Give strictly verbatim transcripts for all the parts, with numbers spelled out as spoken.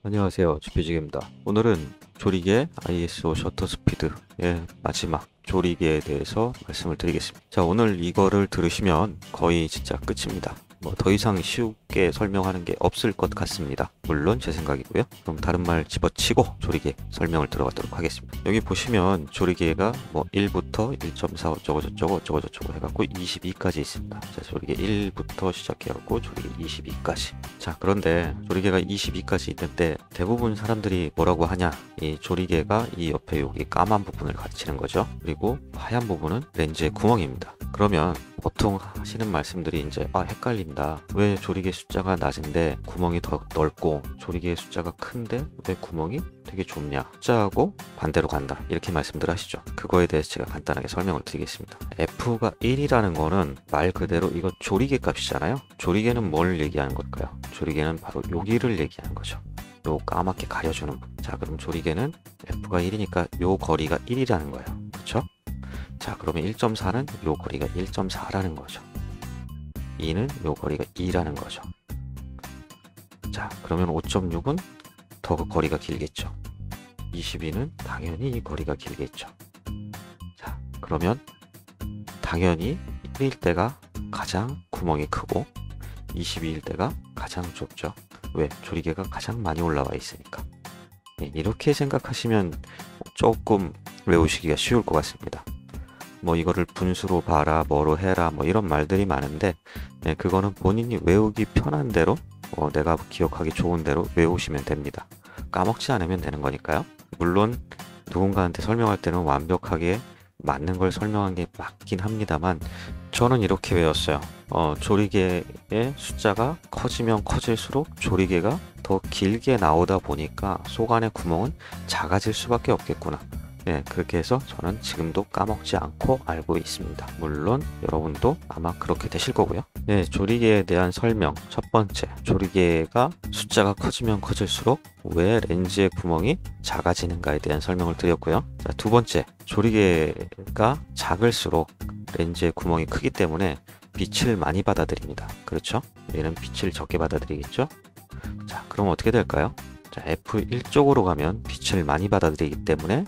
안녕하세요, 지피지기입니다. 오늘은 조리개 아이에스오 셔터 스피드의 마지막 조리개에 대해서 말씀을 드리겠습니다. 자, 오늘 이거를 들으시면 거의 진짜 끝입니다. 뭐 더 이상 쉽게 설명하는 게 없을 것 같습니다. 물론 제 생각이고요. 그럼 다른 말 집어치고 조리개 설명을 들어가도록 하겠습니다. 여기 보시면 조리개가 뭐 일부터 일 점 사 어쩌고 저쩌고 어쩌고 저쩌고 해갖고 이십이까지 있습니다. 자, 조리개 일부터 시작해갖고 조리개 이십이까지. 자, 그런데 조리개가 이십이까지 있는데 대부분 사람들이 뭐라고 하냐, 이 조리개가 이 옆에 여기 까만 부분을 가르치는 거죠. 그리고 하얀 부분은 렌즈의 구멍입니다. 그러면 보통 하시는 말씀들이 이제 아 헷갈린다, 왜 조리개 숫자가 낮은데 구멍이 더 넓고 조리개 숫자가 큰데 왜 구멍이 되게 좁냐, 숫자하고 반대로 간다, 이렇게 말씀들 하시죠. 그거에 대해서 제가 간단하게 설명을 드리겠습니다. F가 일이라는 거는 말 그대로 이거 조리개 값이잖아요. 조리개는 뭘 얘기하는 걸까요? 조리개는 바로 여기를 얘기하는 거죠. 요 까맣게 가려주는 부분. 자, 그럼 조리개는 F가 일이니까 요 거리가 일이라는 거예요. 그렇죠? 자, 그러면 일 점 사는 요 거리가 일 점 사라는 거죠. 이는 요 거리가 이라는 거죠. 자, 그러면 오 점 육은 더 그 거리가 길겠죠. 이십이는 당연히 이 거리가 길겠죠. 자, 그러면 당연히 일일 때가 가장 구멍이 크고 이십이일 때가 가장 좁죠. 왜? 조리개가 가장 많이 올라와 있으니까. 네, 이렇게 생각하시면 조금 외우시기가 쉬울 것 같습니다. 뭐 이거를 분수로 봐라, 뭐로 해라, 뭐 이런 말들이 많은데, 네, 그거는 본인이 외우기 편한 대로, 어, 내가 기억하기 좋은 대로 외우시면 됩니다. 까먹지 않으면 되는 거니까요. 물론 누군가한테 설명할 때는 완벽하게 맞는 걸 설명한 게 맞긴 합니다만, 저는 이렇게 외웠어요. 어, 조리개의 숫자가 커지면 커질수록 조리개가 더 길게 나오다 보니까 속 안의 구멍은 작아질 수밖에 없겠구나. 네, 그렇게 해서 저는 지금도 까먹지 않고 알고 있습니다. 물론 여러분도 아마 그렇게 되실 거고요. 네, 조리개에 대한 설명. 첫 번째, 조리개가 숫자가 커지면 커질수록 왜 렌즈의 구멍이 작아지는가에 대한 설명을 드렸고요. 자, 두 번째, 조리개가 작을수록 렌즈의 구멍이 크기 때문에 빛을 많이 받아들입니다. 그렇죠? 얘는 빛을 적게 받아들이겠죠? 자, 그럼 어떻게 될까요? 자, 에프 일 쪽으로 가면 빛을 많이 받아들이기 때문에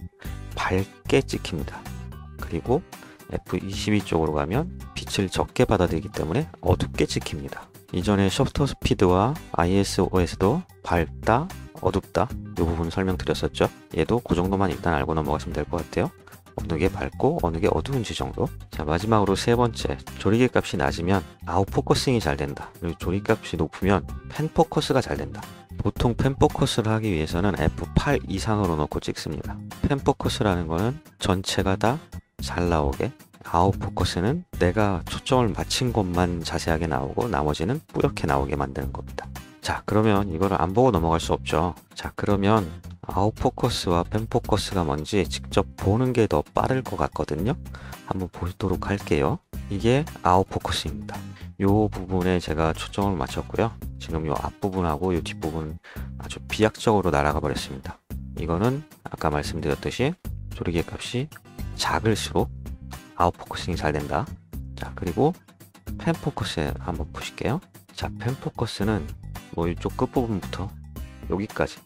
밝게 찍힙니다. 그리고 에프 이십이 쪽으로 가면 빛을 적게 받아들이기 때문에 어둡게 찍힙니다. 이전에 셔터 스피드와 아이에스오에서도 밝다, 어둡다 이 부분 설명드렸었죠. 얘도 그 정도만 일단 알고 넘어가시면 될 것 같아요. 어느 게 밝고 어느 게 어두운지 정도. 자, 마지막으로 세 번째, 조리개 값이 낮으면 아웃포커싱이 잘 된다. 그리고 조리개 값이 높으면 펜포커스가 잘 된다. 보통 펜포커스를 하기 위해서는 에프 팔 이상으로 놓고 찍습니다. 펜포커스라는 거는 전체가 다 잘 나오게, 아웃포커스는 내가 초점을 맞춘 곳만 자세하게 나오고 나머지는 뿌옇게 나오게 만드는 겁니다. 자, 그러면 이거를 안 보고 넘어갈 수 없죠. 자, 그러면 아웃포커스와 펜포커스가 뭔지 직접 보는 게 더 빠를 것 같거든요. 한번 보도록 할게요. 이게 아웃포커스입니다. 이 부분에 제가 초점을 맞췄고요. 지금 이 앞부분하고 이 뒷부분 아주 비약적으로 날아가 버렸습니다. 이거는 아까 말씀드렸듯이 조리개 값이 작을수록 아웃포커싱이 잘 된다. 자, 그리고 펜포커스 한번 보실게요. 자, 펜포커스는 뭐 이쪽 끝부분부터 여기까지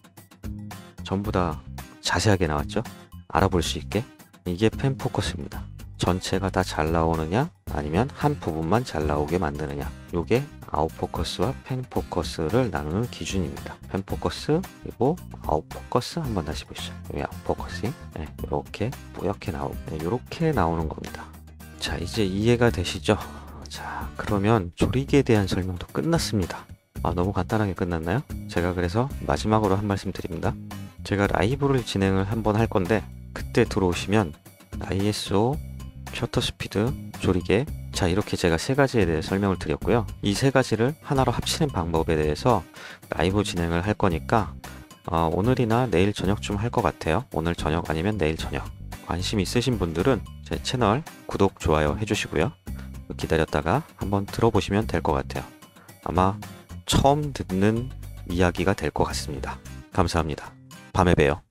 전부 다 자세하게 나왔죠? 알아볼 수 있게. 이게 펜포커스입니다. 전체가 다 잘 나오느냐 아니면 한 부분만 잘 나오게 만드느냐, 요게 아웃포커스와 펜포커스를 나누는 기준입니다. 펜포커스 그리고 아웃포커스 한번 다시 보시죠. 여기 아웃포커싱, 네, 이렇게 뿌옇게 나오고, 네, 이렇게 나오는 겁니다. 자, 이제 이해가 되시죠? 자, 그러면 조리개에 대한 설명도 끝났습니다. 아, 너무 간단하게 끝났나요? 제가 그래서 마지막으로 한 말씀 드립니다. 제가 라이브를 진행을 한번 할 건데, 그때 들어오시면 아이에스오 셔터 스피드, 조리개, 자, 이렇게 제가 세 가지에 대해 설명을 드렸고요. 이 세 가지를 하나로 합치는 방법에 대해서 라이브 진행을 할 거니까 어, 오늘이나 내일 저녁쯤 할 것 같아요. 오늘 저녁 아니면 내일 저녁. 관심 있으신 분들은 제 채널 구독, 좋아요 해주시고요. 기다렸다가 한번 들어보시면 될 것 같아요. 아마 처음 듣는 이야기가 될 것 같습니다. 감사합니다. 밤에 봬요.